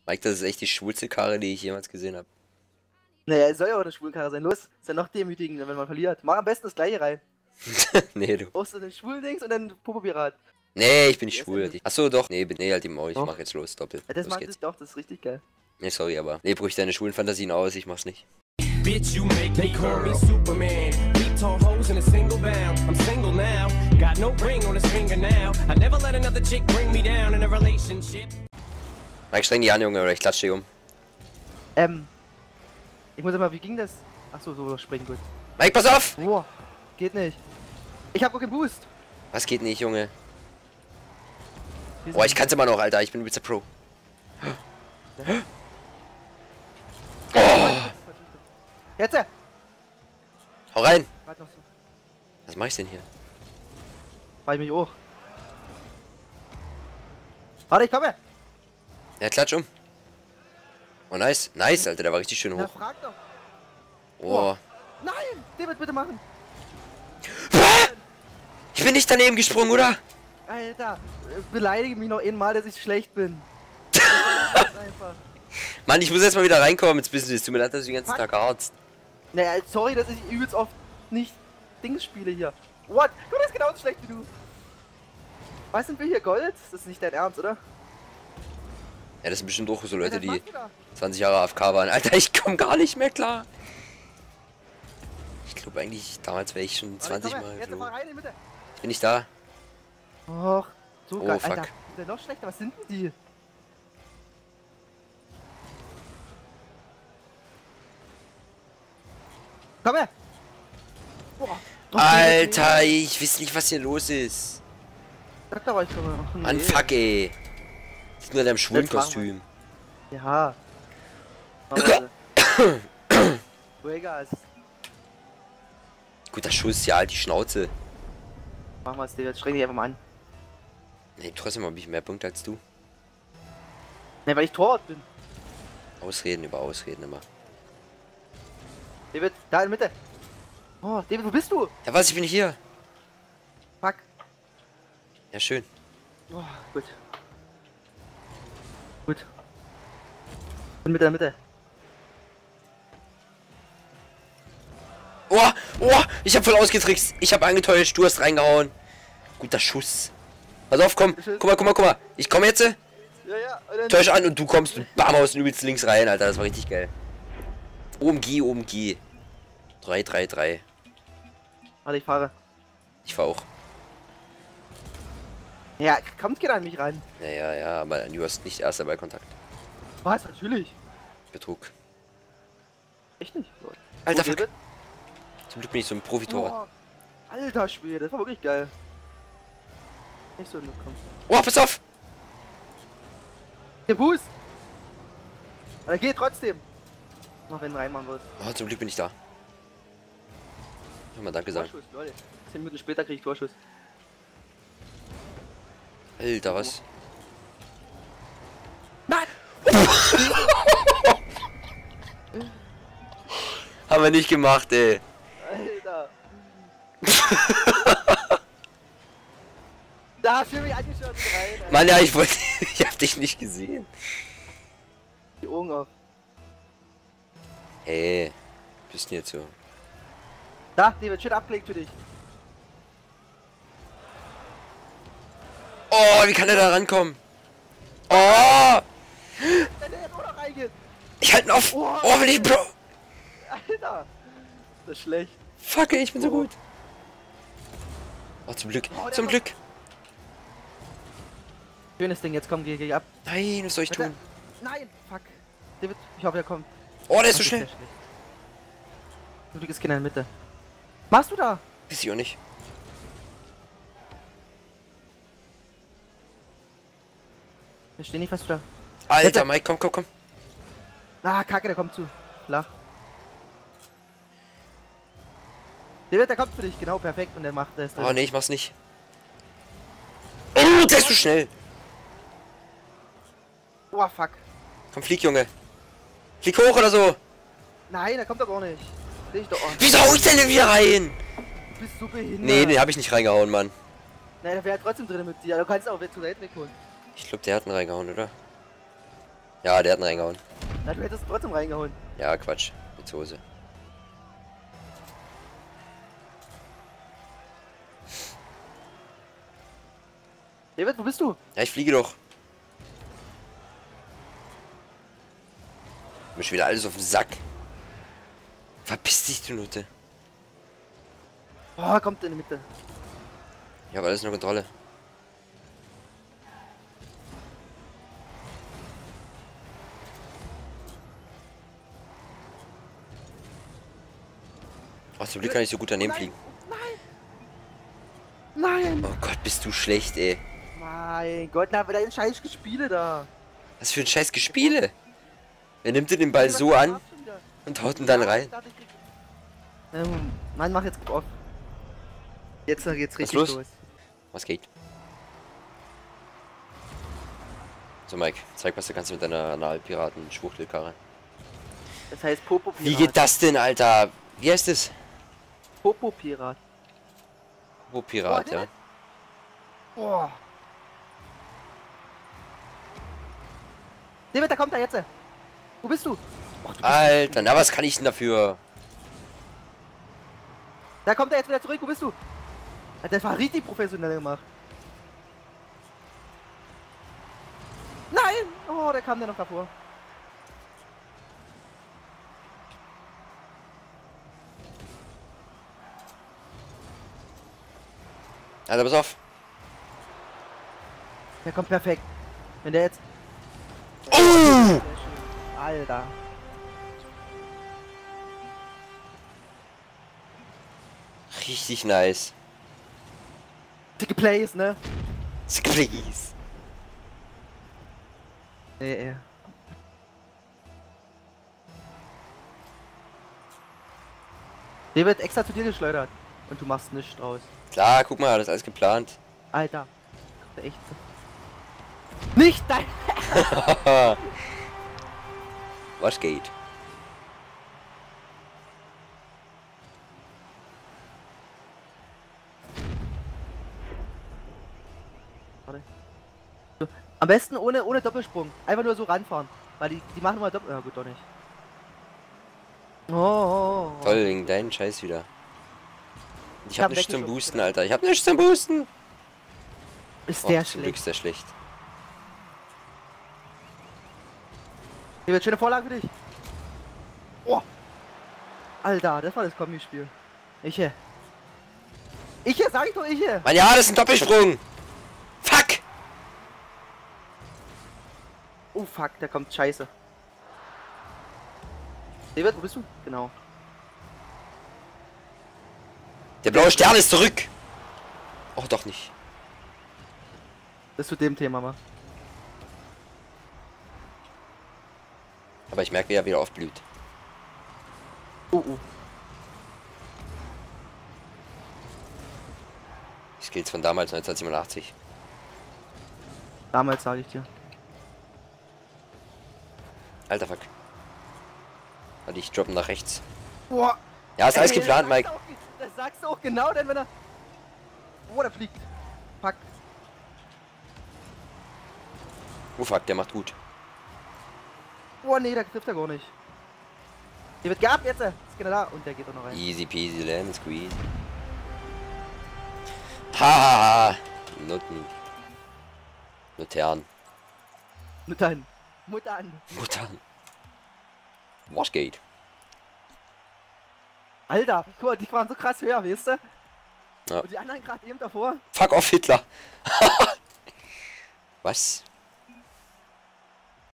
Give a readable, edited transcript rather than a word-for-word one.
Mike, das ist echt die schwulste Karre, die ich jemals gesehen habe. Naja, es soll ja auch eine Schwulkarre sein. Los, ist ja noch demütigender, wenn man verliert. Mach am besten das gleiche rein. Nee, du. Brauchst du den Schwuldings und dann Popo-Pirat. Nee, ich bin nicht Der ist schwul. ja nicht- Achso, doch. Nee, halt die Maul. Ich Doch. mach jetzt los, doppelt. Ja, das Los macht geht's. es doch, das ist richtig geil. Nee, sorry, aber. Nee, brüch deine schwulen Fantasien aus, ich mach's nicht. Bitch, you make me call me Superman. Beat tall hoes in a single bound. I'm single now. Got no ring on his finger now. I never let another chick bring me down in a relationship. Mike, streng die an, Junge, oder ich klatsche dich um. Ich muss mal, wie ging das? Achso, so springen, gut. Mike, pass auf! Boah, geht nicht. Ich hab auch keinen Boost. Was geht nicht, Junge? Wir Boah, ich sind- kann's immer noch, Alter. Ich bin übelst der Pro. Jetzt! Hau rein! Warte noch so. Was mach ich denn hier? Fahr ich mich hoch. Warte, ich komme! Ja, klatsch um. Oh, nice. Nice, Alter, der war richtig schön Na, hoch. frag doch. Oh. Nein! David, bitte machen! Ich bin nicht daneben gesprungen, oder? Alter, beleidige mich noch einmal, dass ich schlecht bin. Das ist einfach. Mann, ich muss jetzt mal wieder reinkommen ins Business. Tut mir leid, dass du den ganzen Fuck. Tag harzt. Naja, sorry, dass ich übelst oft nicht Dings spiele hier. What? Du bist genauso schlecht wie du. Was sind wir hier, Gold? Das ist nicht dein Ernst, oder? Ja, das sind bestimmt auch so Leute, Was die machst du da? 20 Jahre AFK waren. Alter, ich komm gar nicht mehr klar. Ich glaube eigentlich, damals wäre ich schon 20 Warte, Mal jetzt mal geflogen. rein in die Mitte. Ich bin nicht da. Och, so Oh, geil. fuck. Alter, die sind noch schlechter. Was sind denn die? Komm her! Boah, doch, Alter, ich weiß nicht, was hier los ist. Sag doch, ich komme. Ach, nee. Mann, fuck, ey. Das ist nur deinem schwulen Jetzt machen Kostüm. Ja. Machen wir. Vollgas. Guter Schuss, ja, halt die Schnauze. Machen wir es, David. Streng dich einfach mal an. Nee, trotzdem habe ich mehr Punkte als du. Ne, weil ich Torwart bin. Ausreden über Ausreden immer. David, da in der Mitte. Oh, David, wo bist du? Ja, was? Ich bin hier. Fuck. Ja, schön. Oh, gut. Gut. In der Mitte. Oh, oh, ich hab voll ausgetrickst. Ich hab angetäuscht, du hast reingehauen. Guter Schuss. Pass auf, komm. Guck mal. Ich komme jetzt. Ja, ja. Und dann Täusch an und du kommst und bam aus dem übelst links rein, Alter. Das war richtig geil. OMG. 3. Warte, ich fahre. Ich fahr auch. Ja, kommt geht an mich ran. Ja, aber du hast nicht erster Ballkontakt. Was? Natürlich. Betrug. Echt nicht. So. Alter, Oh, fuck. David. Zum Glück bin ich so ein Profitor. Oh, alter Schwede, das war wirklich geil. Nicht so hinbekommen. Oh, pass auf! Der Boost! Aber geht trotzdem. Noch wenn du reinmachen willst. Oh, zum Glück bin ich da. Mal Danke sagen. Torschuss, Leute. 10 Minuten später krieg ich Torschuss. Alter, was? Nein! Haben wir nicht gemacht, ey. Alter! Da hast du mich angeschaut rein. Alter. Mann, ja, ich wollte. Ich hab dich nicht gesehen. Die Augen auf. Hey, bist du jetzt so? Da, David, shit abgelegt für dich. Oh, wie kann er da rankommen? Oh! Wenn der jetzt auch noch reingeht. Ich halte ihn auf! Oh, will ich, Bro! Alter! Das ist schlecht. Fuck, ey, ich bin so gut. Oh, zum Glück. Oh, der Zum war- Glück. Schönes Ding, jetzt komm, geh ab. Nein, was soll ich tun? Nein! Fuck. David, ich hoffe, er kommt. Oh, der ist so Das schnell. sehr schlecht. Blutiges Kind in der Mitte. Machst du da? Weiß ich auch nicht. Ich verstehe nicht, was du da. Alter, Mike, komm. Ah, Kacke, der kommt zu. Flach. Der kommt für dich, genau, perfekt. Und der macht das. Oh, nee, ich mach's nicht. Oh, der ist so schnell. Oh, fuck. Komm, flieg, Junge. Flieg hoch oder so. Nein, der kommt doch gar nicht. Seh ich doch. Oh, Wieso hau ich denn wieder rein? du bist so behindert. Nee, den hab ich nicht reingehauen, Mann. Nein, der wäre trotzdem drin mit dir. Du kannst auch zu weit wegholen. Ich glaube, der hat einen reingehauen, oder? Ja, der hat ihn reingehauen. Na, du hättest trotzdem reingehauen. Ja, Quatsch. Mit Hose. David, wo bist du? Ja, ich fliege doch. Mir schon wieder alles auf den Sack. Verpiss dich, du Nutte. Oh, kommt in die Mitte. Ich habe alles unter Kontrolle. Ach, zum Glück kann ich so gut daneben fliegen. Nein! Oh Gott, bist du schlecht, ey. Mein Gott, na, wieder ein scheiß Gespiele da. Was für ein scheiß Gespiele. Wer nimmt denn den Ball so an und haut ihn dann rein? Mann, mach jetzt off. Jetzt geht's richtig los? los. Was geht? So, Mike, zeig, was du kannst mit deiner Analpiraten-Schwuchtelkarre. Das heißt Popo-Pirat. Wie geht das denn, Alter? Wie heißt es? Popo-Pirat. Pirat, Oh, ja. Boah. David, da kommt er jetzt. Wo bist du? Oh, du bist Alter, na was kann ich denn dafür? Da kommt er jetzt wieder zurück. Wo bist du? Das war richtig professionell gemacht. Nein! Oh, der kam ja noch davor. Alter, pass auf. Der kommt perfekt. Wenn der jetzt... Oh! Sehr schön. Alter. Richtig nice. Dicke Plays, ne? Please. Nee. Der wird extra zu dir geschleudert. Und du machst nichts draus. Klar, guck mal, das ist alles geplant. Alter. Kommt der echt so. Nicht dein... Was geht? Warte. So, am besten ohne Doppelsprung. Einfach nur so ranfahren. Weil die machen immer Doppel... Ja gut, doch nicht. Oh. Toll, wegen deinen Scheiß wieder. Ich hab hab nichts zum weggeschoben. Boosten, Alter. Ich hab nichts zum Boosten. Ist Oh, der zum Glück schlecht. ist der schlecht. Hier wird schöne Vorlage für dich. Oh. Alter, das war das Kombi-Spiel. Ich, sag ich doch, Mann, ja, das ist ein Doppelsprung. Fuck! Oh fuck, der kommt scheiße. David, wo bist du? Genau. Der blaue Stern ist zurück. Oh, doch nicht. Das zu dem Thema mal. Aber ich merke, wie er wieder aufblüht. Skills von damals, 1987. Damals sage ich dir. Alter, fuck. Warte, ich droppen nach rechts. Boah. Ja, ist alles Ey, geplant, das Mike. sagst du auch- Das sagst du auch genau, denn wenn er... Oh, der fliegt. Fuck. Oh, fuck, der macht gut. Oh nee, der trifft er gar nicht. Der wird gehabt jetzt. Ist genau da. Und der geht auch noch rein. Easy peasy lemon squeeze. Hahaha. Nutten. Nutern. Muttern. Muttern. Muttern. Was geht? Alter, guck mal, die waren so krass höher, weißt du? Ja. Und die anderen gerade eben davor. Fuck off, Hitler. Was?